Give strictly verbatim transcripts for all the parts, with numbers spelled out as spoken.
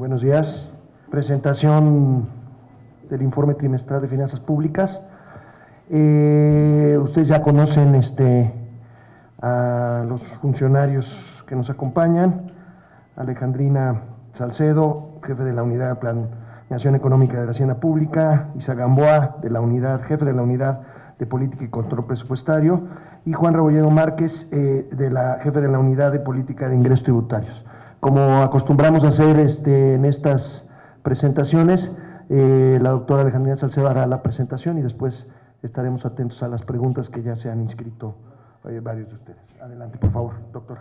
Buenos días. Presentación del informe trimestral de finanzas públicas. Eh, ustedes ya conocen este, a los funcionarios que nos acompañan. Alejandrina Salcedo, jefe de la Unidad de Planeación Económica de la Hacienda Pública, Isa Gamboa, de la unidad, jefe de la Unidad de Política y Control Presupuestario, y Juan Rebolledo Márquez, eh, de la jefe de la Unidad de Política de Ingresos Tributarios. Como acostumbramos a hacer este, en estas presentaciones, eh, la doctora Alejandrina Salcedo hará la presentación y después estaremos atentos a las preguntas que ya se han inscrito eh, varios de ustedes. Adelante, por favor, doctora.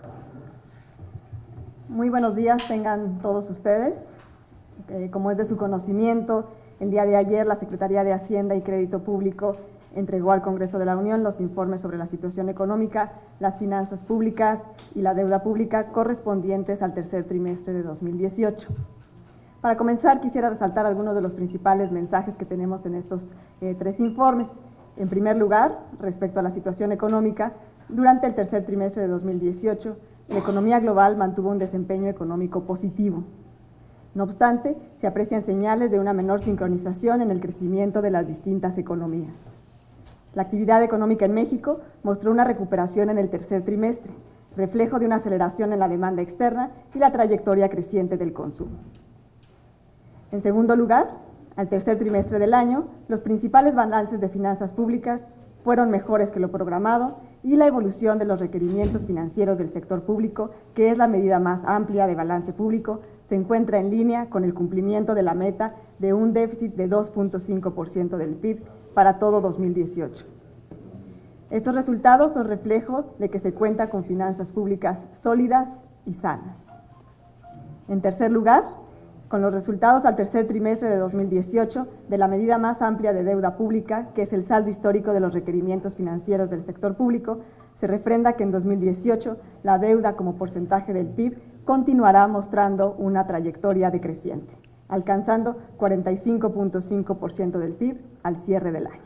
Muy buenos días tengan todos ustedes. Eh, como es de su conocimiento, el día de ayer la Secretaría de Hacienda y Crédito Público entregó al Congreso de la Unión los informes sobre la situación económica, las finanzas públicas y la deuda pública correspondientes al tercer trimestre de dos mil dieciocho. Para comenzar, quisiera resaltar algunos de los principales mensajes que tenemos en estos eh, tres informes. En primer lugar, respecto a la situación económica, durante el tercer trimestre de dos mil dieciocho, la economía global mantuvo un desempeño económico positivo. No obstante, se aprecian señales de una menor sincronización en el crecimiento de las distintas economías. La actividad económica en México mostró una recuperación en el tercer trimestre, reflejo de una aceleración en la demanda externa y la trayectoria creciente del consumo. En segundo lugar, al tercer trimestre del año, los principales balances de finanzas públicas fueron mejores que lo programado y la evolución de los requerimientos financieros del sector público, que es la medida más amplia de balance público, se encuentra en línea con el cumplimiento de la meta de un déficit de dos punto cinco por ciento del P I B para todo dos mil dieciocho. Estos resultados son reflejo de que se cuenta con finanzas públicas sólidas y sanas. En tercer lugar, con los resultados al tercer trimestre de dos mil dieciocho de la medida más amplia de deuda pública, que es el saldo histórico de los requerimientos financieros del sector público, se refrenda que en dos mil dieciocho la deuda como porcentaje del P I B continuará mostrando una trayectoria decreciente, alcanzando cuarenta y cinco punto cinco por ciento del P I B al cierre del año.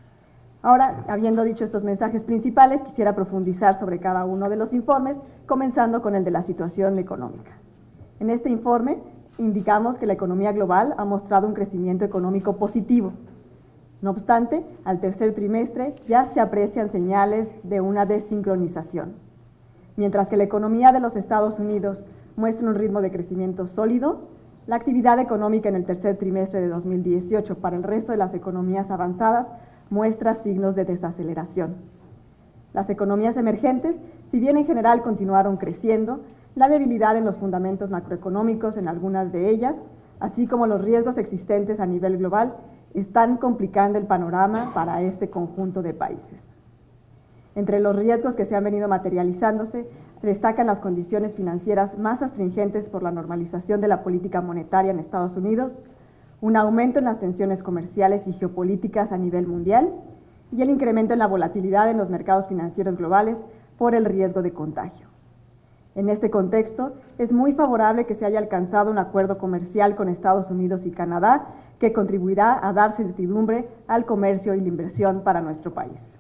Ahora, habiendo dicho estos mensajes principales, quisiera profundizar sobre cada uno de los informes, comenzando con el de la situación económica. En este informe indicamos que la economía global ha mostrado un crecimiento económico positivo. No obstante, al tercer trimestre ya se aprecian señales de una desincronización. Mientras que la economía de los Estados Unidos muestra un ritmo de crecimiento sólido, la actividad económica en el tercer trimestre de dos mil dieciocho para el resto de las economías avanzadas muestra signos de desaceleración. Las economías emergentes, si bien en general continuaron creciendo, la debilidad en los fundamentos macroeconómicos en algunas de ellas, así como los riesgos existentes a nivel global, están complicando el panorama para este conjunto de países. Entre los riesgos que se han venido materializándose, destacan las condiciones financieras más astringentes por la normalización de la política monetaria en Estados Unidos, un aumento en las tensiones comerciales y geopolíticas a nivel mundial y el incremento en la volatilidad en los mercados financieros globales por el riesgo de contagio. En este contexto, es muy favorable que se haya alcanzado un acuerdo comercial con Estados Unidos y Canadá que contribuirá a dar certidumbre al comercio y la inversión para nuestro país.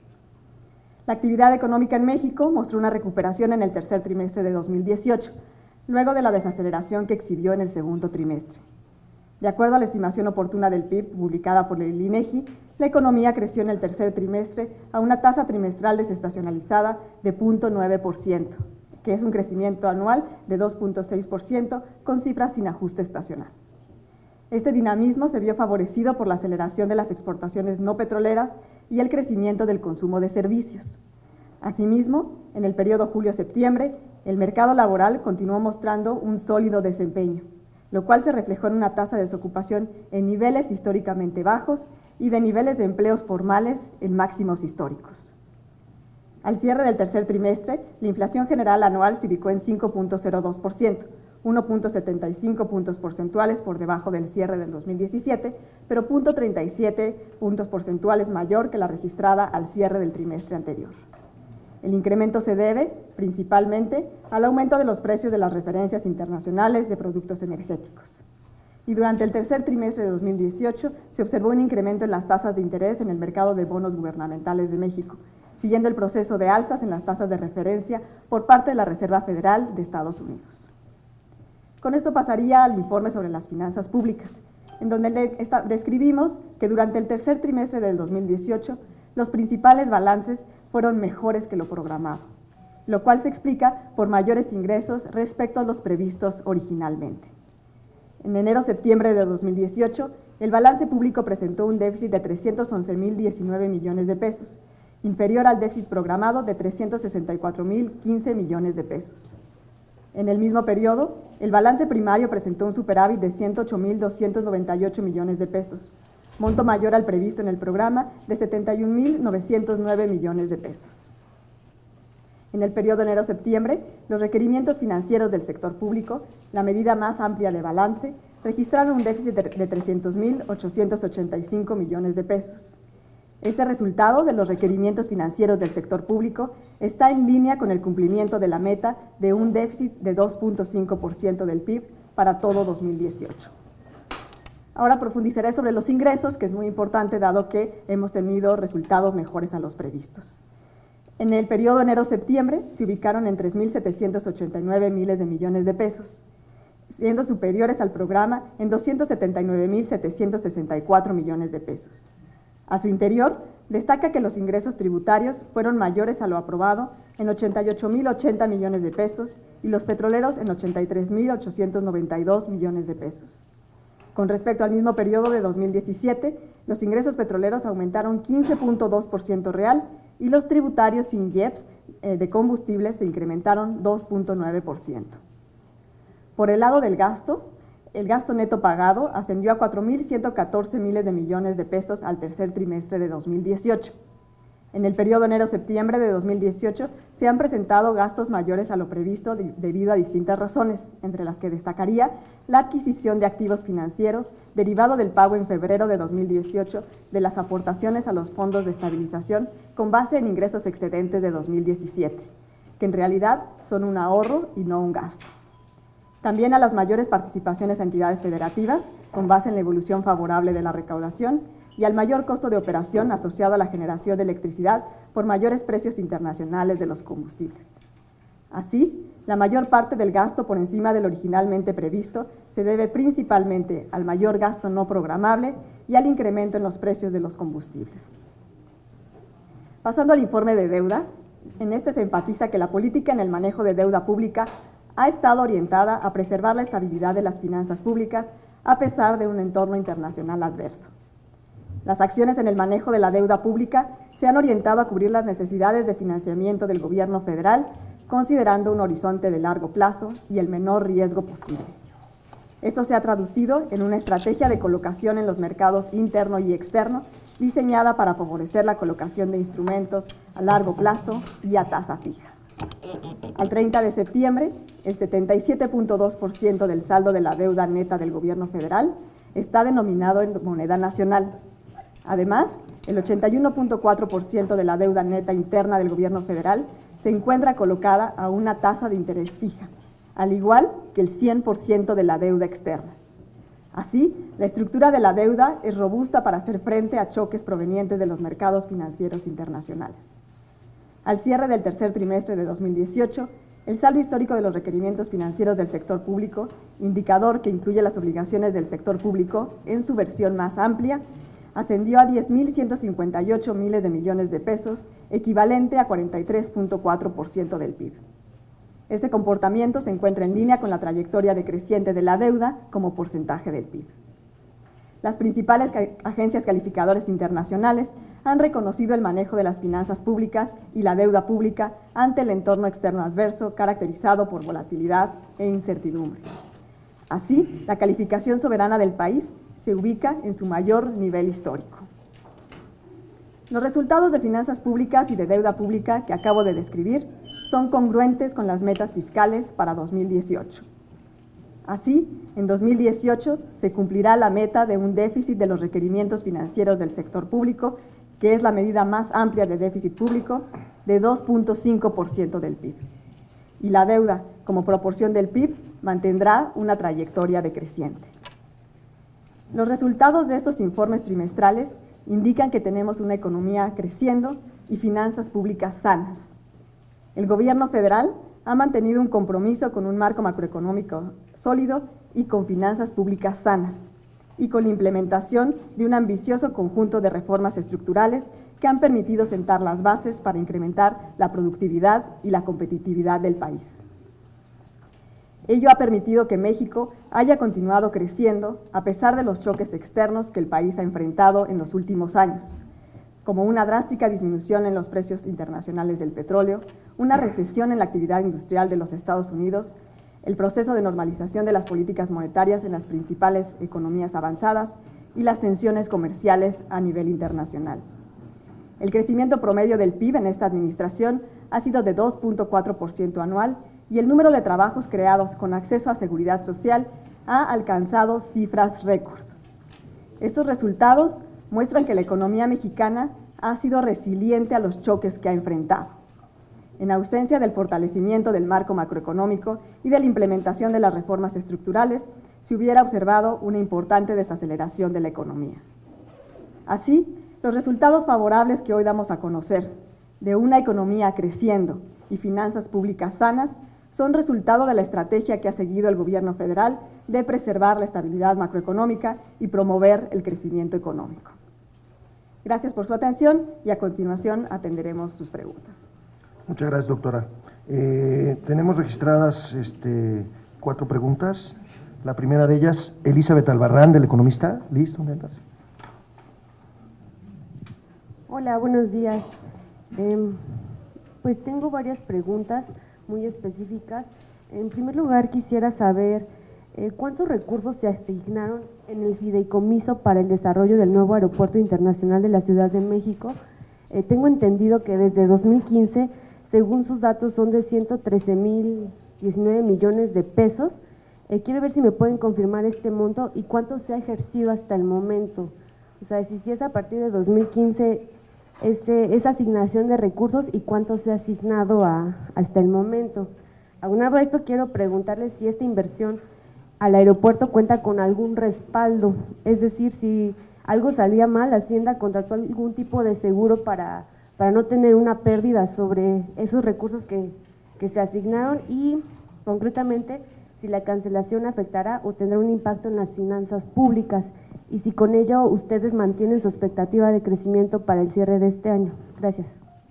La actividad económica en México mostró una recuperación en el tercer trimestre de dos mil dieciocho, luego de la desaceleración que exhibió en el segundo trimestre. De acuerdo a la estimación oportuna del P I B publicada por el INEGI, la economía creció en el tercer trimestre a una tasa trimestral desestacionalizada de cero punto nueve por ciento, que es un crecimiento anual de dos punto seis por ciento con cifras sin ajuste estacional. Este dinamismo se vio favorecido por la aceleración de las exportaciones no petroleras y el crecimiento del consumo de servicios. Asimismo, en el periodo julio-septiembre, el mercado laboral continuó mostrando un sólido desempeño, lo cual se reflejó en una tasa de desocupación en niveles históricamente bajos y de niveles de empleos formales en máximos históricos. Al cierre del tercer trimestre, la inflación general anual se ubicó en cinco punto cero dos por ciento, uno punto setenta y cinco puntos porcentuales por debajo del cierre del dos mil diecisiete, pero cero punto treinta y siete puntos porcentuales mayor que la registrada al cierre del trimestre anterior. El incremento se debe, principalmente, al aumento de los precios de las referencias internacionales de productos energéticos. Y durante el tercer trimestre de dos mil dieciocho se observó un incremento en las tasas de interés en el mercado de bonos gubernamentales de México, siguiendo el proceso de alzas en las tasas de referencia por parte de la Reserva Federal de Estados Unidos. Con esto pasaría al informe sobre las finanzas públicas, en donde le está, describimos que durante el tercer trimestre del dos mil dieciocho los principales balances fueron mejores que lo programado, lo cual se explica por mayores ingresos respecto a los previstos originalmente. En enero-septiembre de dos mil dieciocho, el balance público presentó un déficit de trescientos once mil diecinueve millones de pesos, inferior al déficit programado de trescientos sesenta y cuatro mil quince millones de pesos. En el mismo periodo, el balance primario presentó un superávit de ciento ocho mil doscientos noventa y ocho millones de pesos, monto mayor al previsto en el programa de setenta y un mil novecientos nueve millones de pesos. En el periodo enero-septiembre, los requerimientos financieros del sector público, la medida más amplia de balance, registraron un déficit de trescientos mil ochocientos ochenta y cinco millones de pesos. Este resultado de los requerimientos financieros del sector público está en línea con el cumplimiento de la meta de un déficit de dos punto cinco por ciento del P I B para todo dos mil dieciocho. Ahora profundizaré sobre los ingresos, que es muy importante dado que hemos tenido resultados mejores a los previstos. En el periodo enero-septiembre se ubicaron en tres mil setecientos ochenta y nueve miles de millones de pesos, siendo superiores al programa en doscientos setenta y nueve mil setecientos sesenta y cuatro millones de pesos. A su interior, destaca que los ingresos tributarios fueron mayores a lo aprobado en ochenta y ocho mil ochenta millones de pesos y los petroleros en ochenta y tres mil ochocientos noventa y dos millones de pesos. Con respecto al mismo periodo de dos mil diecisiete, los ingresos petroleros aumentaron quince punto dos por ciento real y los tributarios sin I E P S eh, de combustible se incrementaron dos punto nueve por ciento. Por el lado del gasto, el gasto neto pagado ascendió a cuatro mil ciento catorce miles de millones de pesos al tercer trimestre de dos mil dieciocho. En el periodo enero-septiembre de dos mil dieciocho se han presentado gastos mayores a lo previsto de, debido a distintas razones, entre las que destacaría la adquisición de activos financieros derivado del pago en febrero de dos mil dieciocho de las aportaciones a los fondos de estabilización con base en ingresos excedentes de dos mil diecisiete, que en realidad son un ahorro y no un gasto. También a las mayores participaciones a entidades federativas, con base en la evolución favorable de la recaudación, y al mayor costo de operación asociado a la generación de electricidad por mayores precios internacionales de los combustibles. Así, la mayor parte del gasto por encima del originalmente previsto se debe principalmente al mayor gasto no programable y al incremento en los precios de los combustibles. Pasando al informe de deuda, en este se enfatiza que la política en el manejo de deuda pública ha estado orientada a preservar la estabilidad de las finanzas públicas a pesar de un entorno internacional adverso. Las acciones en el manejo de la deuda pública se han orientado a cubrir las necesidades de financiamiento del gobierno federal, considerando un horizonte de largo plazo y el menor riesgo posible. Esto se ha traducido en una estrategia de colocación en los mercados interno y externo, diseñada para favorecer la colocación de instrumentos a largo plazo y a tasa fija. Al treinta de septiembre, el setenta y siete punto dos por ciento del saldo de la deuda neta del gobierno federal está denominado en moneda nacional. Además, el ochenta y uno punto cuatro por ciento de la deuda neta interna del gobierno federal se encuentra colocada a una tasa de interés fija, al igual que el cien por ciento de la deuda externa. Así, la estructura de la deuda es robusta para hacer frente a choques provenientes de los mercados financieros internacionales. Al cierre del tercer trimestre de dos mil dieciocho, el saldo histórico de los requerimientos financieros del sector público, indicador que incluye las obligaciones del sector público en su versión más amplia, ascendió a diez mil ciento cincuenta y ocho miles de millones de pesos, equivalente a cuarenta y tres punto cuatro por ciento del P I B. Este comportamiento se encuentra en línea con la trayectoria decreciente de la deuda como porcentaje del P I B. Las principales agencias calificadoras internacionales han reconocido el manejo de las finanzas públicas y la deuda pública ante el entorno externo adverso caracterizado por volatilidad e incertidumbre. Así, la calificación soberana del país se ubica en su mayor nivel histórico. Los resultados de finanzas públicas y de deuda pública que acabo de describir son congruentes con las metas fiscales para dos mil dieciocho. Así, en dos mil dieciocho se cumplirá la meta de un déficit de los requerimientos financieros del sector público, que es la medida más amplia de déficit público, de dos punto cinco por ciento del P I B. Y la deuda, como proporción del P I B, mantendrá una trayectoria decreciente. Los resultados de estos informes trimestrales indican que tenemos una economía creciendo y finanzas públicas sanas. El gobierno federal ha mantenido un compromiso con un marco macroeconómico sólido y con finanzas públicas sanas, y con la implementación de un ambicioso conjunto de reformas estructurales que han permitido sentar las bases para incrementar la productividad y la competitividad del país. Ello ha permitido que México haya continuado creciendo a pesar de los choques externos que el país ha enfrentado en los últimos años, como una drástica disminución en los precios internacionales del petróleo, una recesión en la actividad industrial de los Estados Unidos, el proceso de normalización de las políticas monetarias en las principales economías avanzadas y las tensiones comerciales a nivel internacional. El crecimiento promedio del P I B en esta administración ha sido de dos punto cuatro por ciento anual y el número de trabajos creados con acceso a seguridad social ha alcanzado cifras récord. Estos resultados muestran que la economía mexicana ha sido resiliente a los choques que ha enfrentado. En ausencia del fortalecimiento del marco macroeconómico y de la implementación de las reformas estructurales, se hubiera observado una importante desaceleración de la economía. Así, los resultados favorables que hoy damos a conocer, de una economía creciendo y finanzas públicas sanas, son resultado de la estrategia que ha seguido el gobierno federal de preservar la estabilidad macroeconómica y promover el crecimiento económico. Gracias por su atención y a continuación atenderemos sus preguntas. Muchas gracias, doctora. Eh, tenemos registradas este, cuatro preguntas. La primera de ellas, Elizabeth Albarrán, del Economista. Liz, ¿dónde andas? Hola, buenos días. Eh, pues tengo varias preguntas muy específicas. En primer lugar, quisiera saber eh, cuántos recursos se asignaron en el fideicomiso para el desarrollo del nuevo aeropuerto internacional de la Ciudad de México. Eh, tengo entendido que desde dos mil quince, según sus datos, son de ciento trece mil diecinueve millones de pesos. Eh, quiero ver si me pueden confirmar este monto y cuánto se ha ejercido hasta el momento. O sea, si, si es a partir de dos mil quince ese, esa asignación de recursos y cuánto se ha asignado a, hasta el momento. Aunado a esto, quiero preguntarles si esta inversión al aeropuerto cuenta con algún respaldo, es decir, si algo salía mal, Hacienda contrató algún tipo de seguro para, para no tener una pérdida sobre esos recursos que, que se asignaron y, concretamente, si la cancelación afectará o tendrá un impacto en las finanzas públicas y si con ello ustedes mantienen su expectativa de crecimiento para el cierre de este año. Gracias.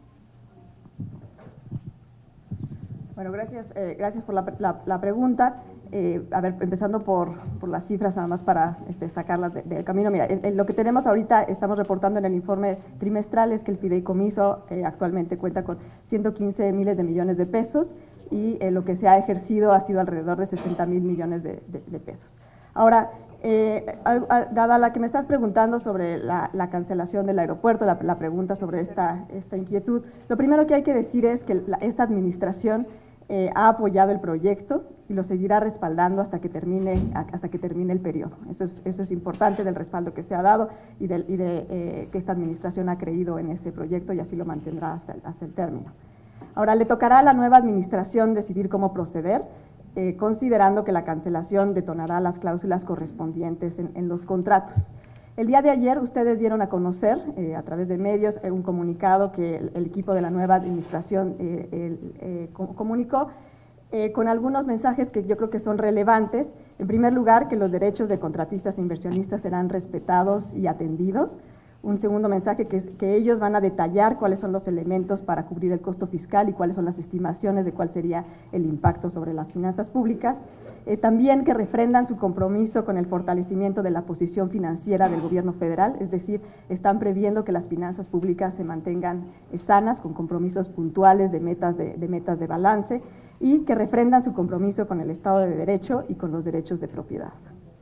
Bueno, gracias, eh, gracias por la, la, la pregunta. Eh, a ver, empezando por, por las cifras, nada más para este, sacarlas del de camino. Mira, en, en lo que tenemos ahorita, estamos reportando en el informe trimestral, es que el fideicomiso eh, actualmente cuenta con ciento quince miles de millones de pesos y eh, lo que se ha ejercido ha sido alrededor de sesenta mil millones de, de, de pesos. Ahora, eh, dada la que me estás preguntando sobre la, la cancelación del aeropuerto, la, la pregunta sobre esta, esta inquietud, lo primero que hay que decir es que la, esta administración Eh, ha apoyado el proyecto y lo seguirá respaldando hasta que termine, hasta que termine el periodo. Eso es, eso es importante del respaldo que se ha dado y de, y de eh, que esta administración ha creído en ese proyecto y así lo mantendrá hasta el, hasta el término. Ahora, le tocará a la nueva administración decidir cómo proceder, eh, considerando que la cancelación detonará las cláusulas correspondientes en, en los contratos. El día de ayer ustedes dieron a conocer eh, a través de medios eh, un comunicado que el, el equipo de la nueva administración eh, el, eh, comunicó eh, con algunos mensajes que yo creo que son relevantes. En primer lugar, que los derechos de contratistas e inversionistas serán respetados y atendidos. Un segundo mensaje que es que ellos van a detallar cuáles son los elementos para cubrir el costo fiscal y cuáles son las estimaciones de cuál sería el impacto sobre las finanzas públicas. Eh, también que refrendan su compromiso con el fortalecimiento de la posición financiera del gobierno federal, es decir, están previendo que las finanzas públicas se mantengan eh, sanas, con compromisos puntuales de metas de, de metas de balance, y que refrendan su compromiso con el Estado de Derecho y con los derechos de propiedad.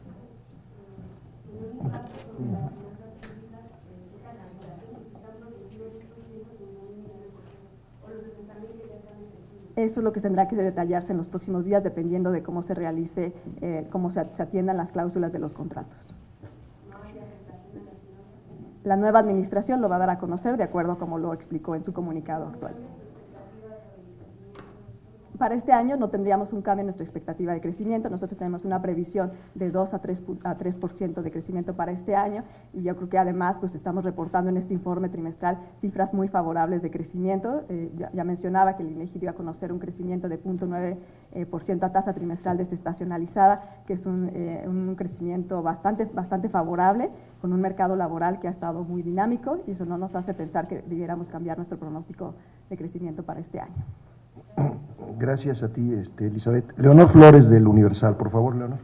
Eso es lo que tendrá que detallarse en los próximos días, dependiendo de cómo se realice, eh, cómo se, se atiendan las cláusulas de los contratos. La nueva administración lo va a dar a conocer de acuerdo a como lo explicó en su comunicado actual. para este año no tendríamos un cambio en nuestra expectativa de crecimiento. Nosotros tenemos una previsión de dos a tres por ciento de crecimiento para este año, y yo creo que además pues estamos reportando en este informe trimestral cifras muy favorables de crecimiento. Eh, ya, ya mencionaba que el INEGI dio a conocer un crecimiento de cero punto nueve por ciento a tasa trimestral desestacionalizada, que es un, eh, un crecimiento bastante, bastante favorable, con un mercado laboral que ha estado muy dinámico, y eso no nos hace pensar que debiéramos cambiar nuestro pronóstico de crecimiento para este año. Gracias a ti, este, Elizabeth. Leonor Flores, del Universal, por favor, Leonor.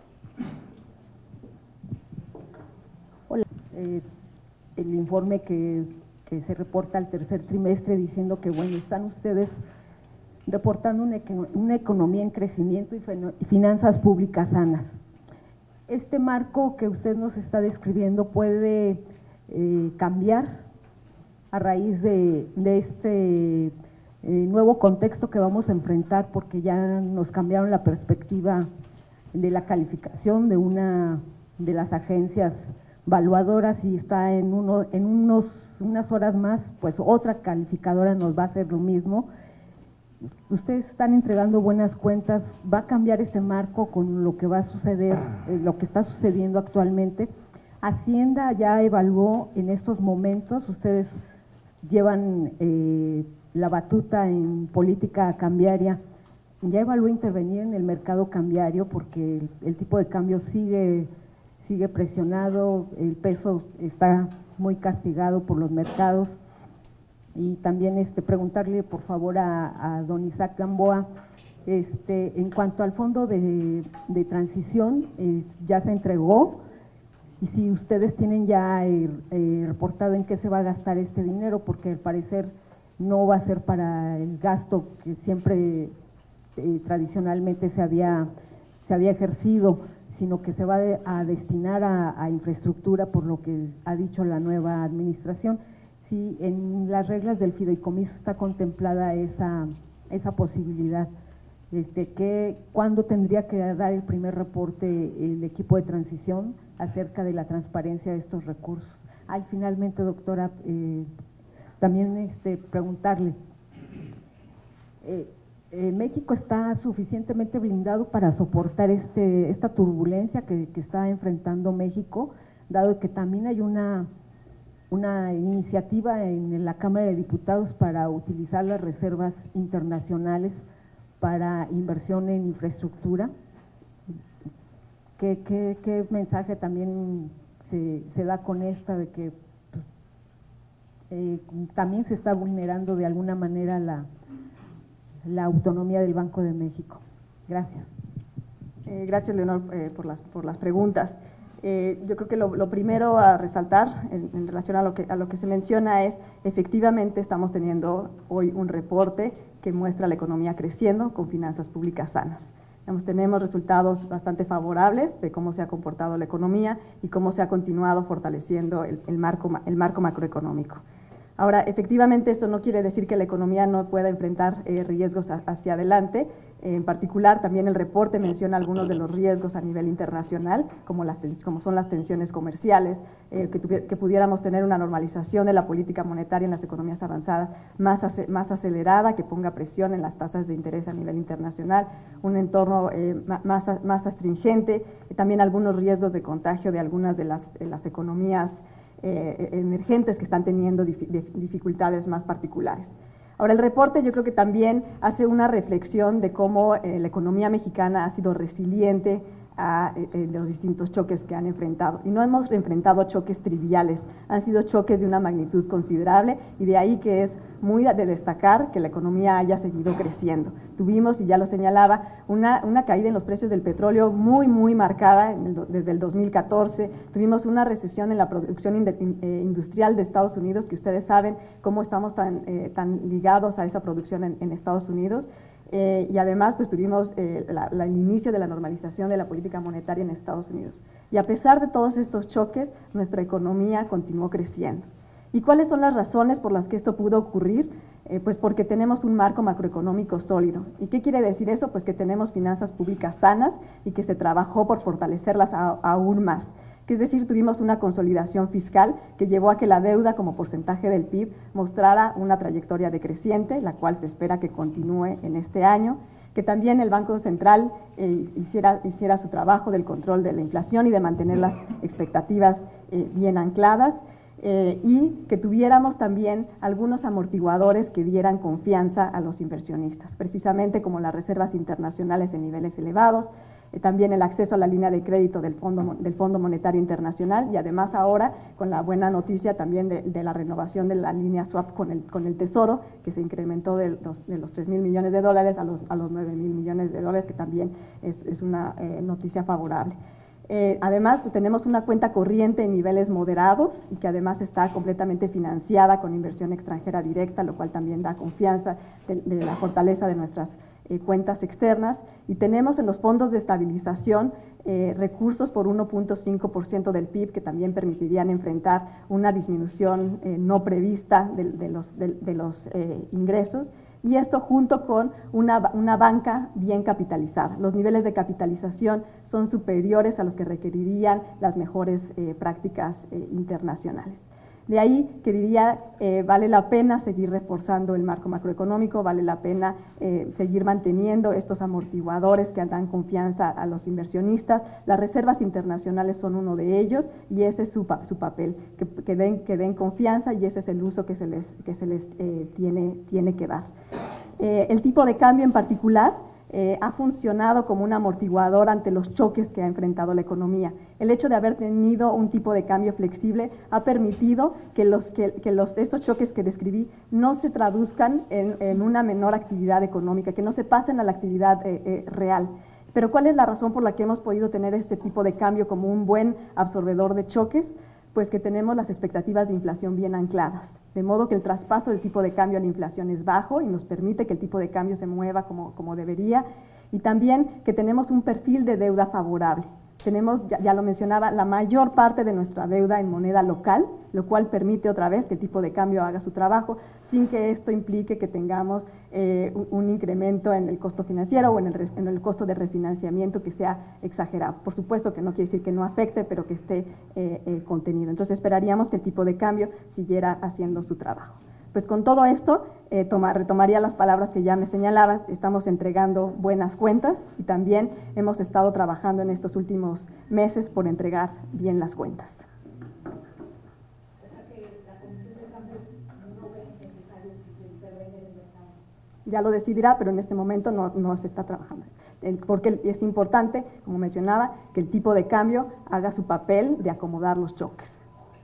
Hola. Eh, el informe que, que se reporta al tercer trimestre diciendo que, bueno, están ustedes reportando una, una economía en crecimiento y, y finanzas públicas sanas. Este marco que usted nos está describiendo puede eh, cambiar a raíz de, de este eh, nuevo contexto que vamos a enfrentar, porque ya nos cambiaron la perspectiva de la calificación de una de las agencias valuadoras, y está en, uno, en unos, unas horas más, pues otra calificadora nos va a hacer lo mismo. Ustedes están entregando buenas cuentas, va a cambiar este marco con lo que va a suceder, eh, lo que está sucediendo actualmente. Hacienda ya evaluó en estos momentos, ustedes llevan eh, la batuta en política cambiaria, ya evaluó intervenir en el mercado cambiario, porque el, el tipo de cambio sigue, sigue presionado, el peso está muy castigado por los mercados. Y también este, preguntarle por favor a, a don Isaac Gamboa, este, en cuanto al fondo de, de transición, eh, ya se entregó, y si ustedes tienen ya eh, eh, reportado en qué se va a gastar este dinero, porque al parecer no va a ser para el gasto que siempre eh, tradicionalmente se había, se había ejercido, sino que se va de, a destinar a, a infraestructura, por lo que ha dicho la nueva administración. Si en las reglas del fideicomiso está contemplada esa, esa posibilidad, este, que, ¿cuándo tendría que dar el primer reporte el equipo de transición acerca de la transparencia de estos recursos? Ay, finalmente, doctora, eh, también este, preguntarle, eh, eh, ¿México está suficientemente blindado para soportar este, esta turbulencia que, que está enfrentando México, dado que también hay una… una iniciativa en la Cámara de Diputados para utilizar las reservas internacionales para inversión en infraestructura? ¿Qué, qué, qué mensaje también se, se da con esta de que pues, eh, también se está vulnerando de alguna manera la, la autonomía del Banco de México? Gracias. Eh, gracias, Leonor, eh, por, las, por las preguntas. Eh, yo creo que lo, lo primero a resaltar en, en relación a lo, que, a lo que se menciona es, efectivamente estamos teniendo hoy un reporte que muestra la economía creciendo con finanzas públicas sanas. Digamos, tenemos resultados bastante favorables de cómo se ha comportado la economía y cómo se ha continuado fortaleciendo el, el, marco, el marco macroeconómico. Ahora, efectivamente, esto no quiere decir que la economía no pueda enfrentar eh, riesgos a, hacia adelante. En particular, también el reporte menciona algunos de los riesgos a nivel internacional, como, las, como son las tensiones comerciales, eh, que, que pudiéramos tener una normalización de la política monetaria en las economías avanzadas más, más acelerada, que ponga presión en las tasas de interés a nivel internacional, un entorno eh, más, más astringente, y también algunos riesgos de contagio de algunas de las, de las economías Eh, emergentes que están teniendo dif dificultades más particulares. Ahora, el reporte yo creo que también hace una reflexión de cómo eh, la economía mexicana ha sido resiliente a eh, los distintos choques que han enfrentado. Y no hemos enfrentado choques triviales, han sido choques de una magnitud considerable, y de ahí que es muy de destacar que la economía haya seguido creciendo. Tuvimos, y ya lo señalaba, una, una caída en los precios del petróleo muy, muy marcada en el, desde el dos mil catorce. Tuvimos una recesión en la producción in, eh, industrial de Estados Unidos, que ustedes saben cómo estamos tan, eh, tan ligados a esa producción en, en Estados Unidos. Eh, y además pues tuvimos eh, la, la, el inicio de la normalización de la política monetaria en Estados Unidos. Y a pesar de todos estos choques, nuestra economía continuó creciendo. ¿Y cuáles son las razones por las que esto pudo ocurrir? Eh, pues porque tenemos un marco macroeconómico sólido. ¿Y qué quiere decir eso? Pues que tenemos finanzas públicas sanas y que se trabajó por fortalecerlas a, aún más. que es decir, tuvimos una consolidación fiscal que llevó a que la deuda como porcentaje del P I B mostrara una trayectoria decreciente, la cual se espera que continúe en este año, que también el Banco Central eh, hiciera, hiciera su trabajo del control de la inflación y de mantener las expectativas eh, bien ancladas, eh, y que tuviéramos también algunos amortiguadores que dieran confianza a los inversionistas, precisamente como las reservas internacionales en niveles elevados, Eh, también el acceso a la línea de crédito del Fondo, del Fondo Monetario Internacional, y además ahora con la buena noticia también de, de la renovación de la línea swap con el, con el Tesoro, que se incrementó de los, de los tres mil millones de dólares a los, a los nueve mil millones de dólares, que también es, es una eh, noticia favorable. Eh, además, pues tenemos una cuenta corriente en niveles moderados y que además está completamente financiada con inversión extranjera directa, lo cual también da confianza de, de la fortaleza de nuestras Eh, cuentas externas, y tenemos en los fondos de estabilización eh, recursos por uno punto cinco por ciento del P I B que también permitirían enfrentar una disminución eh, no prevista de, de los, de, de los eh, ingresos, y esto junto con una, una banca bien capitalizada. Los niveles de capitalización son superiores a los que requerirían las mejores eh, prácticas eh, internacionales. De ahí que diría, eh, vale la pena seguir reforzando el marco macroeconómico, vale la pena eh, seguir manteniendo estos amortiguadores que dan confianza a los inversionistas. Las reservas internacionales son uno de ellos, y ese es su, su papel, que, que, den, que den confianza, y ese es el uso que se les, que se les eh, tiene, tiene que dar. Eh, el tipo de cambio en particular Eh, ha funcionado como un amortiguador ante los choques que ha enfrentado la economía. El hecho de haber tenido un tipo de cambio flexible ha permitido que, los, que, que los, estos choques que describí no se traduzcan en, en una menor actividad económica, que no se pasen a la actividad eh, eh, real. Pero ¿cuál es la razón por la que hemos podido tener este tipo de cambio como un buen absorbedor de choques? Pues que tenemos las expectativas de inflación bien ancladas, de modo que el traspaso del tipo de cambio a la inflación es bajo y nos permite que el tipo de cambio se mueva como, como debería, y también que tenemos un perfil de deuda favorable. Tenemos, ya, ya lo mencionaba, la mayor parte de nuestra deuda en moneda local, lo cual permite otra vez que el tipo de cambio haga su trabajo sin que esto implique que tengamos eh, un, un incremento en el costo financiero o en el, en el costo de refinanciamiento que sea exagerado. Por supuesto que no quiere decir que no afecte, pero que esté eh, eh, contenido. Entonces esperaríamos que el tipo de cambio siguiera haciendo su trabajo. Pues con todo esto, eh, toma, retomaría las palabras que ya me señalabas. Estamos entregando buenas cuentas, y también hemos estado trabajando en estos últimos meses por entregar bien las cuentas. Ya lo decidirá, pero en este momento no, no se está trabajando, porque es importante, como mencionaba, que el tipo de cambio haga su papel de acomodar los choques.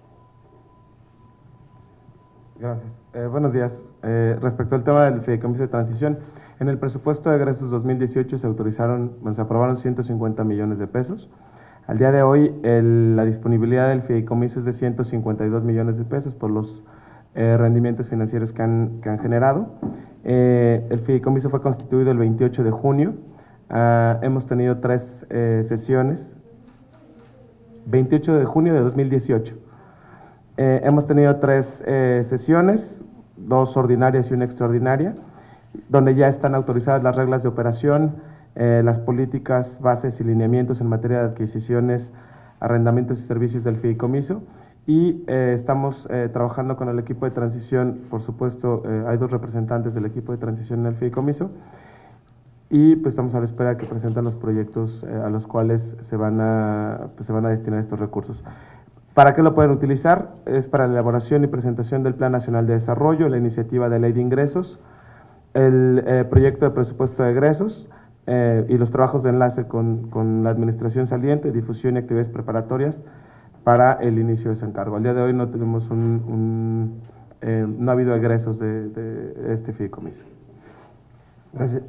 Gracias. Eh, buenos días. Eh, respecto al tema del fideicomiso de transición, en el presupuesto de egresos dos mil dieciocho se autorizaron, bueno, se aprobaron ciento cincuenta millones de pesos. Al día de hoy, el, la disponibilidad del fideicomiso es de ciento cincuenta y dos millones de pesos por los eh, rendimientos financieros que han, que han generado. Eh, el fideicomiso fue constituido el veintiocho de junio. Uh, hemos tenido tres eh, sesiones. veintiocho de junio de dos mil dieciocho. Eh, hemos tenido tres eh, sesiones, dos ordinarias y una extraordinaria, donde ya están autorizadas las reglas de operación, eh, las políticas, bases y lineamientos en materia de adquisiciones, arrendamientos y servicios del fideicomiso, y eh, estamos eh, trabajando con el equipo de transición. Por supuesto, eh, hay dos representantes del equipo de transición en el fideicomiso, y pues estamos a la espera de que presenten los proyectos eh, a los cuales se van a, pues, se van a destinar estos recursos. ¿Para qué lo pueden utilizar? Es para la elaboración y presentación del Plan Nacional de Desarrollo, la iniciativa de ley de ingresos, el eh, proyecto de presupuesto de egresos eh, y los trabajos de enlace con, con la administración saliente, difusión y actividades preparatorias para el inicio de su encargo. Al día de hoy no tenemos un, un eh, no ha habido egresos de, de este fideicomiso. Gracias.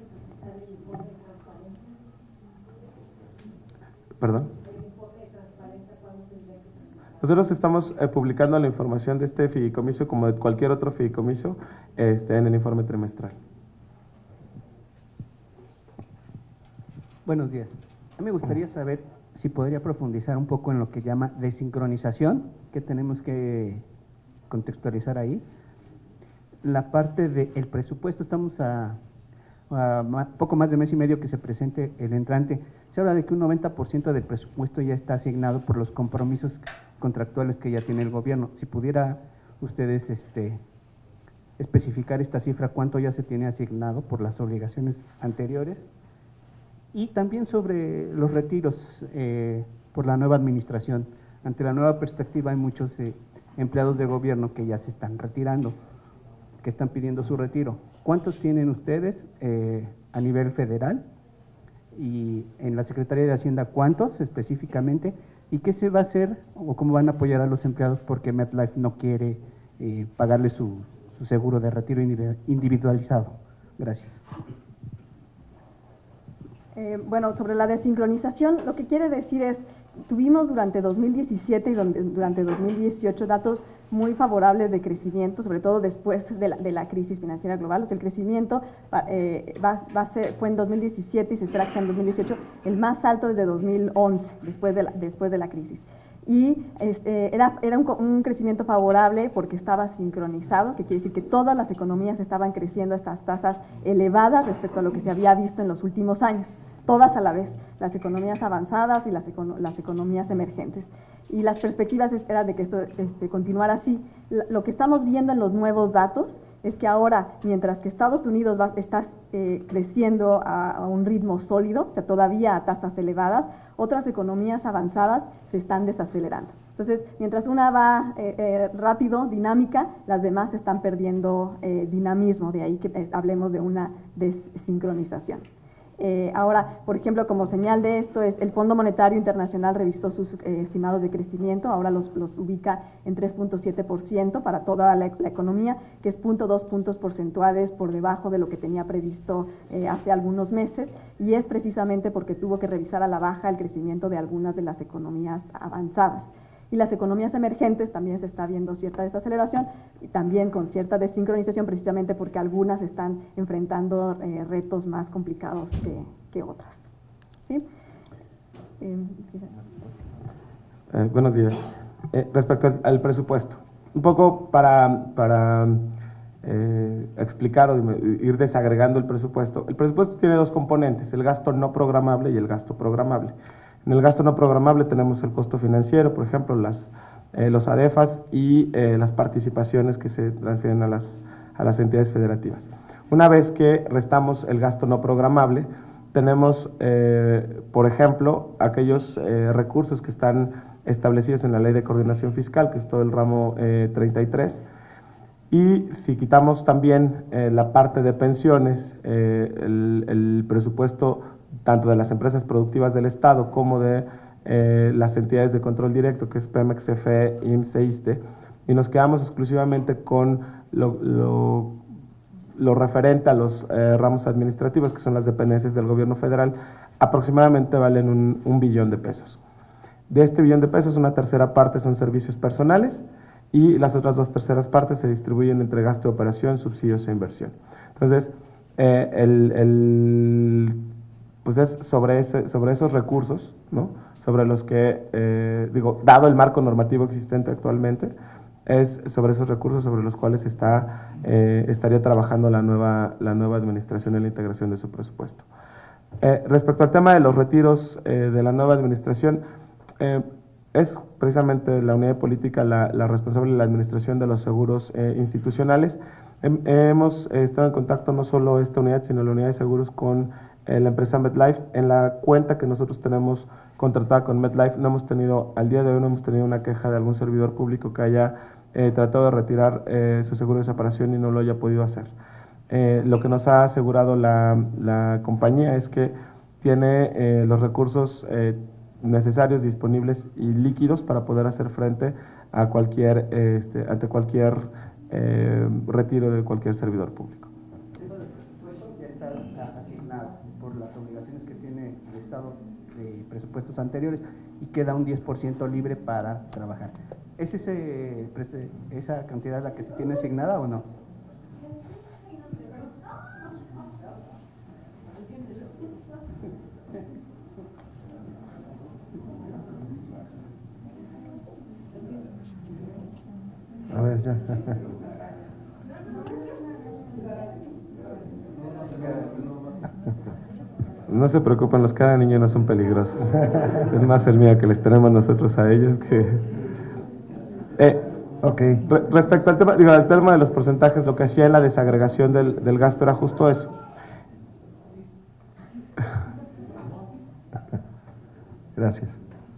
¿Perdón? Nosotros estamos eh, publicando la información de este fideicomiso, como de cualquier otro fideicomiso, este, en el informe trimestral. Buenos días. A mí me gustaría saber si podría profundizar un poco en lo que llama desincronización, que tenemos que contextualizar ahí. La parte del presupuesto, estamos a, a ma- poco más de mes y medio que se presente el entrante, se habla de que un noventa por ciento del presupuesto ya está asignado por los compromisos contractuales que ya tiene el gobierno. Si pudiera ustedes este, especificar esta cifra, cuánto ya se tiene asignado por las obligaciones anteriores, y también sobre los retiros eh, por la nueva administración. Ante la nueva perspectiva hay muchos eh, empleados de gobierno que ya se están retirando, que están pidiendo su retiro. ¿Cuántos tienen ustedes eh, a nivel federal? Y en la Secretaría de Hacienda, ¿cuántos específicamente? ¿Y qué se va a hacer o cómo van a apoyar a los empleados porque MetLife no quiere eh, pagarle su, su seguro de retiro individualizado? Gracias. Eh, bueno, sobre la desincronización, lo que quiere decir es, tuvimos durante dos mil diecisiete y durante dos mil dieciocho datos muy favorables de crecimiento, sobre todo después de la, de la crisis financiera global. O sea, el crecimiento eh, va, va a ser, fue en dos mil diecisiete y se espera que sea en dos mil dieciocho el más alto desde dos mil once, después de la, después de la crisis. Y este, era, era un, un crecimiento favorable porque estaba sincronizado, que quiere decir que todas las economías estaban creciendo a estas tasas elevadas respecto a lo que se había visto en los últimos años, todas a la vez, las economías avanzadas y las, econo las economías emergentes. Y las perspectivas eran de que esto este, continuara así. Lo que estamos viendo en los nuevos datos es que ahora, mientras que Estados Unidos va, está eh, creciendo a, a un ritmo sólido, o sea, todavía a tasas elevadas, otras economías avanzadas se están desacelerando. Entonces, mientras una va eh, eh, rápido, dinámica, las demás están perdiendo eh, dinamismo, de ahí que eh, hablemos de una desincronización. Eh, ahora, por ejemplo, como señal de esto, es el Fondo Monetario Internacional revisó sus eh, estimados de crecimiento, ahora los, los ubica en tres punto siete por ciento para toda la, la economía, que es cero punto dos puntos porcentuales por debajo de lo que tenía previsto eh, hace algunos meses, y es precisamente porque tuvo que revisar a la baja el crecimiento de algunas de las economías avanzadas. Y las economías emergentes también se está viendo cierta desaceleración y también con cierta desincronización, precisamente porque algunas están enfrentando eh, retos más complicados que, que otras. ¿Sí? Eh, eh, buenos días. Eh, respecto al, al presupuesto, un poco para, para eh, explicar o ir desagregando el presupuesto. El presupuesto tiene dos componentes, el gasto no programable y el gasto programable. En el gasto no programable tenemos el costo financiero, por ejemplo, las, eh, los ADEFAS y eh, las participaciones que se transfieren a las, a las entidades federativas. Una vez que restamos el gasto no programable, tenemos, eh, por ejemplo, aquellos eh, recursos que están establecidos en la Ley de Coordinación Fiscal, que es todo el ramo eh, treinta y tres, y si quitamos también eh, la parte de pensiones, eh, el, el presupuesto tanto de las empresas productivas del Estado como de eh, las entidades de control directo, que es Pemex, C F E, I M S S e ISSSTE, y nos quedamos exclusivamente con lo, lo, lo referente a los eh, ramos administrativos, que son las dependencias del gobierno federal, aproximadamente valen un, un billón de pesos. De este billón de pesos, una tercera parte son servicios personales y las otras dos terceras partes se distribuyen entre gasto de operación, subsidios e inversión. Entonces, eh, el, el pues es sobre, ese, sobre esos recursos, ¿no? Sobre los que, eh, digo, dado el marco normativo existente actualmente, es sobre esos recursos sobre los cuales está, eh, estaría trabajando la nueva, la nueva administración en la integración de su presupuesto. Eh, respecto al tema de los retiros eh, de la nueva administración, eh, es precisamente la unidad de política la, la responsable de la administración de los seguros eh, institucionales. Hem, hemos eh, estado en contacto no solo esta unidad, sino la unidad de seguros con eh, la empresa MetLife. En la cuenta que nosotros tenemos contratada con MetLife, no hemos tenido, al día de hoy no hemos tenido una queja de algún servidor público que haya eh, tratado de retirar eh, su seguro de separación y no lo haya podido hacer. Eh, lo que nos ha asegurado la, la compañía es que tiene eh, los recursos eh, necesarios, disponibles y líquidos para poder hacer frente a cualquier, eh, este, ante cualquier eh, retiro de cualquier servidor público. El presupuesto ya está asignado por las obligaciones que tiene el Estado de presupuestos anteriores y queda un diez por ciento libre para trabajar. ¿Es ese, esa cantidad la que se tiene asignada o no? A ver, ya. No se preocupen, los cara niño no son peligrosos. Es más el miedo que les tenemos nosotros a ellos que… Eh, Okay. Re respecto al tema, digo, al tema de los porcentajes, lo que hacía en la desagregación del, del gasto era justo eso. Gracias.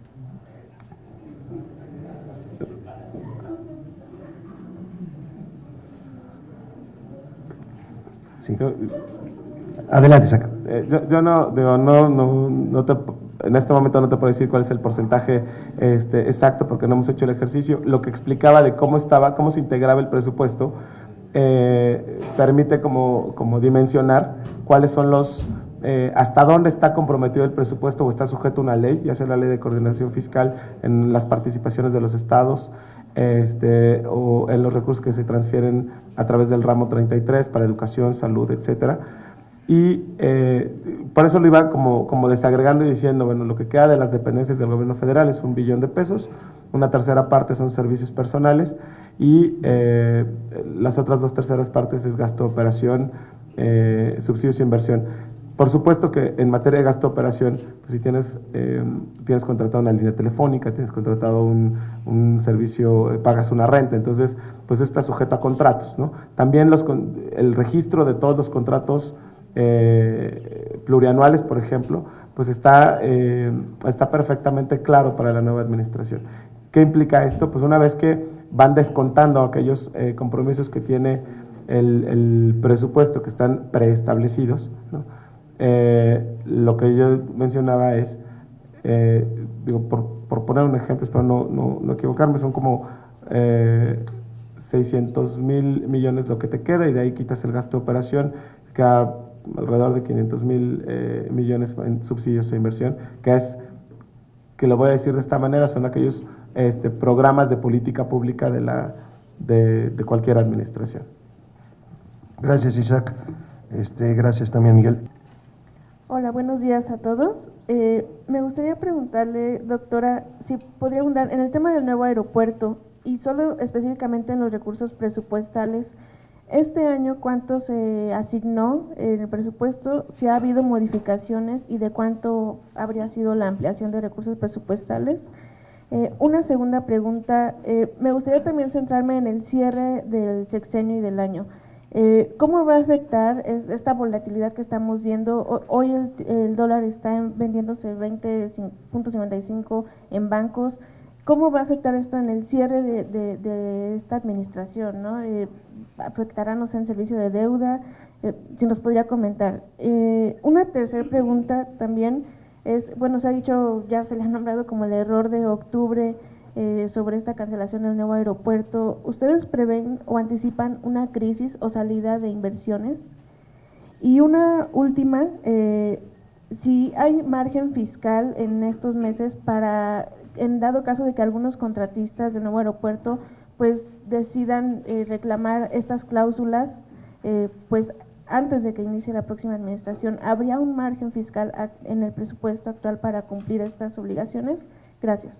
Sí. Yo, Adelante, Saca. eh, yo, yo no, digo, no, no, no te, en este momento no te puedo decir cuál es el porcentaje este, exacto porque no hemos hecho el ejercicio. Lo que explicaba de cómo estaba, cómo se integraba el presupuesto, eh, permite como, como dimensionar cuáles son los, eh, hasta dónde está comprometido el presupuesto o está sujeto a una ley, ya sea la ley de coordinación fiscal en las participaciones de los estados, este, o en los recursos que se transfieren a través del ramo treinta y tres para educación, salud, etcétera. Y eh, por eso lo iba como, como desagregando y diciendo, bueno, lo que queda de las dependencias del gobierno federal es un billón de pesos, una tercera parte son servicios personales y eh, las otras dos terceras partes es gasto de operación, eh, subsidios e inversión. Por supuesto que en materia de gasto de operación, pues si tienes, eh, tienes contratado una línea telefónica, tienes contratado un, un servicio, eh, pagas una renta, entonces pues eso está sujeto a contratos, ¿no? También los, el registro de todos los contratos Eh, plurianuales, por ejemplo, pues está, eh, está perfectamente claro para la nueva administración. ¿Qué implica esto? Pues una vez que van descontando aquellos eh, compromisos que tiene el, el presupuesto que están preestablecidos, ¿no? eh, lo que yo mencionaba es, eh, digo, por, por poner un ejemplo, espero no, no, no equivocarme, son como eh, seiscientos mil millones lo que te queda y de ahí quitas el gasto de operación, queda alrededor de quinientos mil eh, millones en subsidios e inversión, que es, que lo voy a decir de esta manera, son aquellos este, programas de política pública de, la, de, de cualquier administración. Gracias, Isaac. Este, gracias también, Miguel. Hola, buenos días a todos. Eh, me gustaría preguntarle, doctora, si podría abundar en el tema del nuevo aeropuerto y solo específicamente en los recursos presupuestales. Este año, ¿cuánto se asignó en el presupuesto? Si ha habido modificaciones y de cuánto habría sido la ampliación de recursos presupuestales. Eh, una segunda pregunta, eh, me gustaría también centrarme en el cierre del sexenio y del año. Eh, ¿Cómo va a afectar es, esta volatilidad que estamos viendo? O, hoy el, el dólar está en, vendiéndose veinte punto cincuenta y cinco en bancos. ¿Cómo va a afectar esto en el cierre de, de, de esta administración, ¿no? Eh, ¿Afectará, no sé, en servicio de deuda? Eh, si nos podría comentar. Eh, una tercera pregunta también es, bueno, se ha dicho, ya se le ha nombrado como el error de octubre eh, sobre esta cancelación del nuevo aeropuerto. ¿Ustedes prevén o anticipan una crisis o salida de inversiones? Y una última, eh, si hay margen fiscal en estos meses para, en dado caso de que algunos contratistas del nuevo aeropuerto pues decidan eh, reclamar estas cláusulas, eh, pues antes de que inicie la próxima administración, ¿habría un margen fiscal en el presupuesto actual para cumplir estas obligaciones? Gracias.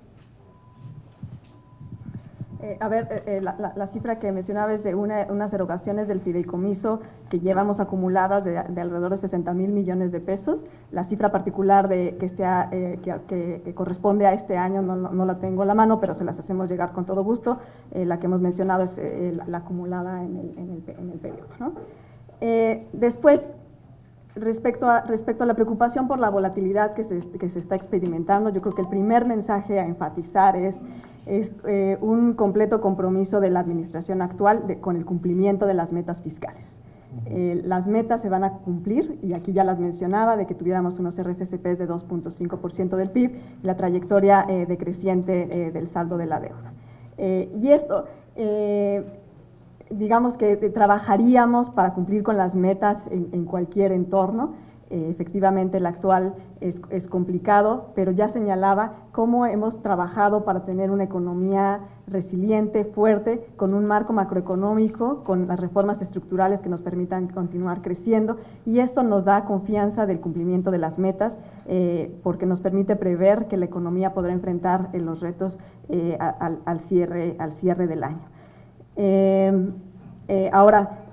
Eh, a ver, eh, la, la, la cifra que mencionaba es de una, unas erogaciones del fideicomiso que llevamos acumuladas de, de alrededor de sesenta mil millones de pesos. La cifra particular de que, sea, eh, que, que, que corresponde a este año no, no, no la tengo a la mano, pero se las hacemos llegar con todo gusto. Eh, la que hemos mencionado es eh, la, la acumulada en el, en el, en el periodo, ¿no? Eh, después, respecto a, respecto a la preocupación por la volatilidad que se, que se está experimentando, yo creo que el primer mensaje a enfatizar es es eh, un completo compromiso de la administración actual de, con el cumplimiento de las metas fiscales. Eh, las metas se van a cumplir, y aquí ya las mencionaba, de que tuviéramos unos R F C Ps de dos punto cinco por ciento del P I B y la trayectoria eh, decreciente eh, del saldo de la deuda. Eh, y esto, eh, digamos que trabajaríamos para cumplir con las metas en, en cualquier entorno. Eh, efectivamente, el actual es, es complicado, pero ya señalaba cómo hemos trabajado para tener una economía resiliente, fuerte, con un marco macroeconómico, con las reformas estructurales que nos permitan continuar creciendo, y esto nos da confianza del cumplimiento de las metas, eh, porque nos permite prever que la economía podrá enfrentar eh, los retos eh, al, al, cierre, al cierre del año. Eh, eh, ahora,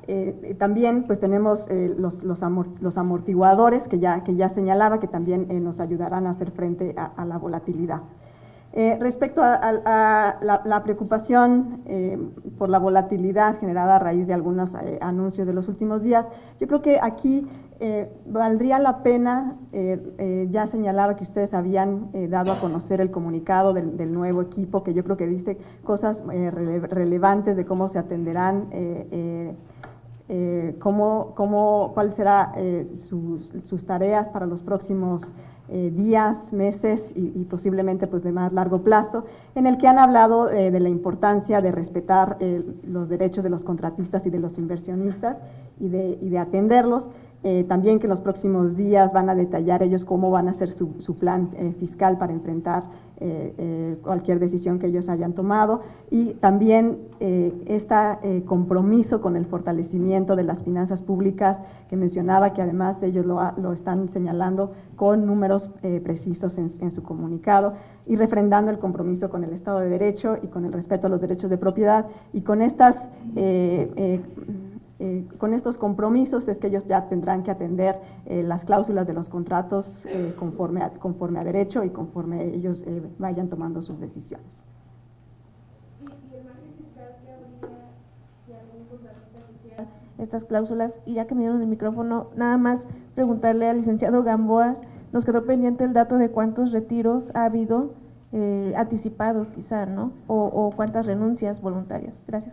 Eh, también pues tenemos eh, los, los, amort, los amortiguadores que ya, que ya señalaba, que también eh, nos ayudarán a hacer frente a, a la volatilidad. Eh, respecto a, a, a la, la preocupación eh, por la volatilidad generada a raíz de algunos eh, anuncios de los últimos días, yo creo que aquí eh, valdría la pena, eh, eh, ya señalaba que ustedes habían eh, dado a conocer el comunicado del, del nuevo equipo, que yo creo que dice cosas eh, rele relevantes de cómo se atenderán eh, eh, Eh, cómo, cómo, cuáles serán eh, sus, sus tareas para los próximos eh, días, meses y, y posiblemente pues, de más largo plazo, en el que han hablado eh, de la importancia de respetar eh, los derechos de los contratistas y de los inversionistas y de, y de atenderlos. Eh, también que en los próximos días van a detallar ellos cómo van a hacer su, su plan eh, fiscal para enfrentar eh, eh, cualquier decisión que ellos hayan tomado, y también eh, este compromiso con el fortalecimiento de las finanzas públicas que mencionaba, que además ellos lo, lo están señalando con números eh, precisos en, en su comunicado, y refrendando el compromiso con el Estado de Derecho y con el respeto a los derechos de propiedad, y con estas eh, eh, Eh, con estos compromisos es que ellos ya tendrán que atender eh, las cláusulas de los contratos eh, conforme, a, conforme a derecho y conforme ellos eh, vayan tomando sus decisiones. ¿Y, y el margen fiscal que habría si algún contratista quisiera estas cláusulas? Y ya que me dieron el micrófono, nada más preguntarle al licenciado Gamboa, nos quedó pendiente el dato de cuántos retiros ha habido eh, anticipados quizá, ¿no? O, o cuántas renuncias voluntarias. Gracias.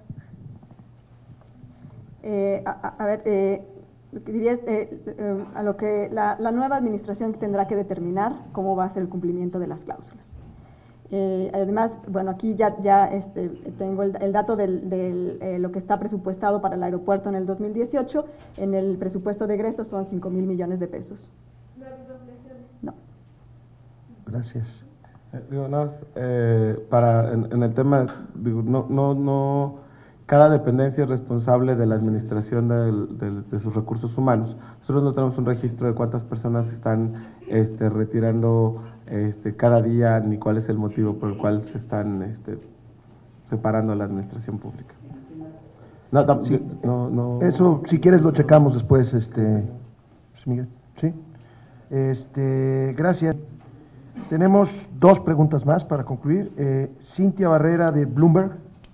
Eh, a, a ver, eh, lo que diría es eh, eh, a lo que la, la nueva administración tendrá que determinar cómo va a ser el cumplimiento de las cláusulas. Eh, además, bueno, aquí ya, ya este, tengo el, el dato de del, eh, lo que está presupuestado para el aeropuerto en el dos mil dieciocho. En el presupuesto de egresos son cinco mil millones de pesos. ¿No ha habido ampliaciones? No. Gracias. Eh, digo, nada más, eh, para, en, en el tema, digo, no, no, no, cada dependencia es responsable de la administración del, del, de sus recursos humanos. Nosotros no tenemos un registro de cuántas personas están este, retirando este, cada día, ni cuál es el motivo por el cual se están este, separando la administración pública. No, no, Sí. no, no. Eso, si quieres, lo checamos después, este, Miguel. Sí. Este, gracias. Tenemos dos preguntas más para concluir. Eh, Cintia Barrera, de Bloomberg.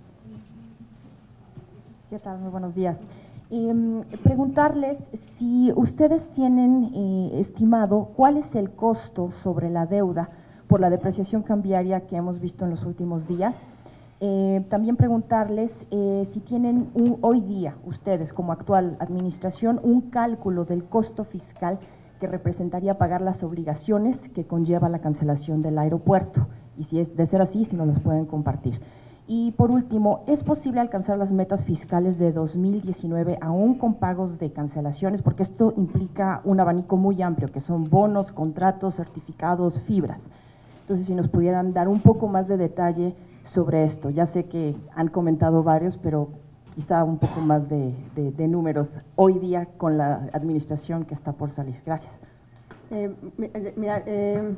¿Qué tal? Muy buenos días. Eh, preguntarles si ustedes tienen eh, estimado cuál es el costo sobre la deuda por la depreciación cambiaria que hemos visto en los últimos días. Eh, también preguntarles eh, si tienen un, hoy día ustedes como actual administración un cálculo del costo fiscal que representaría pagar las obligaciones que conlleva la cancelación del aeropuerto, y si es de ser así, si nos los pueden compartir. Y por último, ¿es posible alcanzar las metas fiscales de dos mil diecinueve aún con pagos de cancelaciones? Porque esto implica un abanico muy amplio, que son bonos, contratos, certificados, fibras. Entonces, si nos pudieran dar un poco más de detalle sobre esto. Ya sé que han comentado varios, pero quizá un poco más de, de, de números hoy día con la administración que está por salir. Gracias. Eh, mira, eh,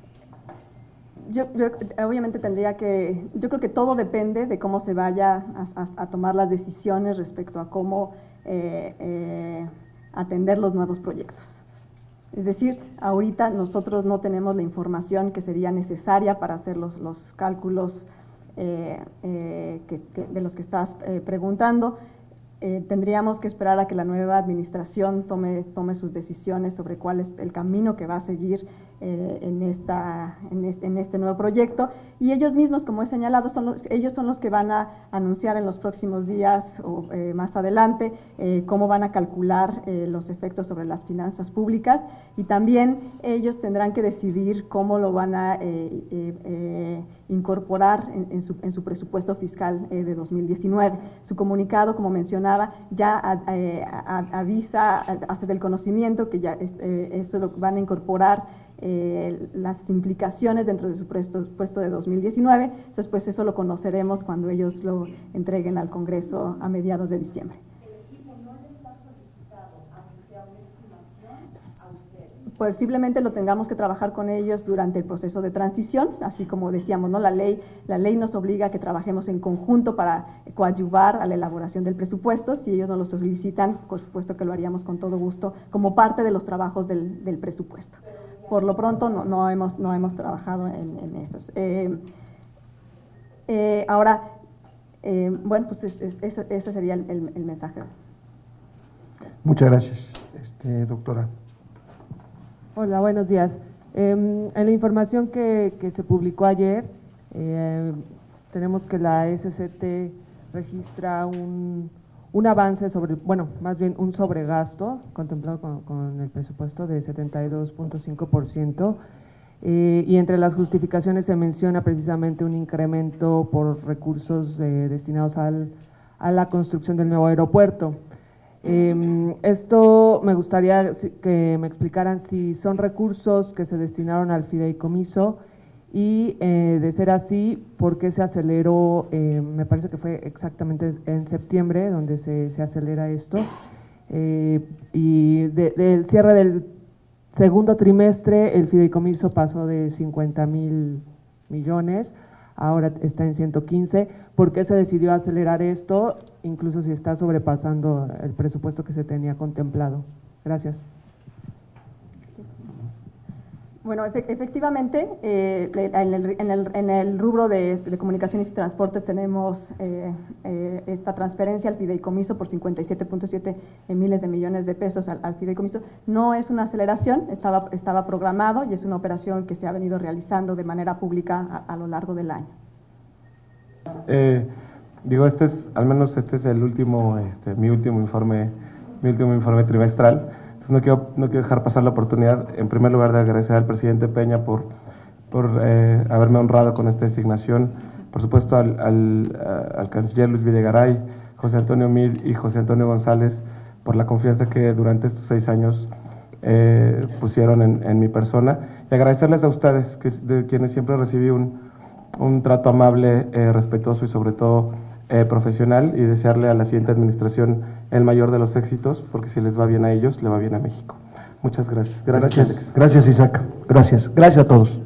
Yo, yo obviamente tendría que, yo creo que todo depende de cómo se vaya a, a, a tomar las decisiones respecto a cómo eh, eh, atender los nuevos proyectos. Es decir, ahorita nosotros no tenemos la información que sería necesaria para hacer los, los cálculos eh, eh, que, que, de los que estás eh, preguntando. Eh, tendríamos que esperar a que la nueva administración tome, tome sus decisiones sobre cuál es el camino que va a seguir eh, en, esta, en, este, en este nuevo proyecto, y ellos mismos, como he señalado, son los, ellos son los que van a anunciar en los próximos días o eh, más adelante eh, cómo van a calcular eh, los efectos sobre las finanzas públicas, y también ellos tendrán que decidir cómo lo van a eh, eh, eh, incorporar en, en, su, en su presupuesto fiscal eh, de dos mil diecinueve. Su comunicado, como mencionaba, ya a, a, a, avisa, hace del conocimiento que ya eh, eso lo van a incorporar eh, las implicaciones dentro de su presupuesto de dos mil diecinueve. Entonces, pues eso lo conoceremos cuando ellos lo entreguen al Congreso a mediados de diciembre. ¿El equipo no les ha solicitado, aunque sea una estimación, a ustedes? posiblemente lo tengamos que trabajar con ellos durante el proceso de transición, así como decíamos, ¿no? La ley, la ley nos obliga a que trabajemos en conjunto para coadyuvar a la elaboración del presupuesto. Si ellos nos lo solicitan, por supuesto que lo haríamos con todo gusto como parte de los trabajos del, del presupuesto. Por lo pronto no, no, hemos, no hemos trabajado en, en estos. Eh, eh, ahora, eh, bueno, pues es, es, ese, ese sería el, el, el mensaje. Muchas gracias, este, doctora. Hola, buenos días. Eh, en la información que, que se publicó ayer, eh, tenemos que la S C T registra un, un avance sobre, bueno, más bien un sobregasto contemplado con, con el presupuesto de setenta y dos punto cinco por ciento, eh, y entre las justificaciones se menciona precisamente un incremento por recursos eh, destinados al, a la construcción del nuevo aeropuerto. Eh, esto me gustaría que me explicaran si son recursos que se destinaron al fideicomiso y, eh, de ser así, ¿por qué se aceleró? Eh, me parece que fue exactamente en septiembre donde se, se acelera esto. Eh, y de, del cierre del segundo trimestre, el fideicomiso pasó de cincuenta mil millones, ahora está en ciento quince. ¿Por qué se decidió acelerar esto, incluso si está sobrepasando el presupuesto que se tenía contemplado? Gracias. Bueno, efectivamente, eh, en, el, en, el, en el rubro de, de comunicaciones y transportes tenemos eh, eh, esta transferencia al fideicomiso por cincuenta y siete punto siete miles de millones de pesos al, al fideicomiso. No es una aceleración, estaba, estaba programado y es una operación que se ha venido realizando de manera pública a, a lo largo del año. Eh, digo, este es, al menos este es el último, este, mi último informe, mi último informe trimestral. No quiero, no quiero dejar pasar la oportunidad, en primer lugar, de agradecer al presidente Peña por, por eh, haberme honrado con esta designación, por supuesto al, al, al canciller Luis Videgaray, José Antonio Mid y José Antonio González, por la confianza que durante estos seis años eh, pusieron en, en mi persona, y agradecerles a ustedes, que, de quienes siempre recibí un, un trato amable, eh, respetuoso y sobre todo Eh, profesional, y desearle a la siguiente administración el mayor de los éxitos, porque si les va bien a ellos, le va bien a México. Muchas gracias. Gracias, Gracias, Alex. gracias Isaac. Gracias. Gracias a todos.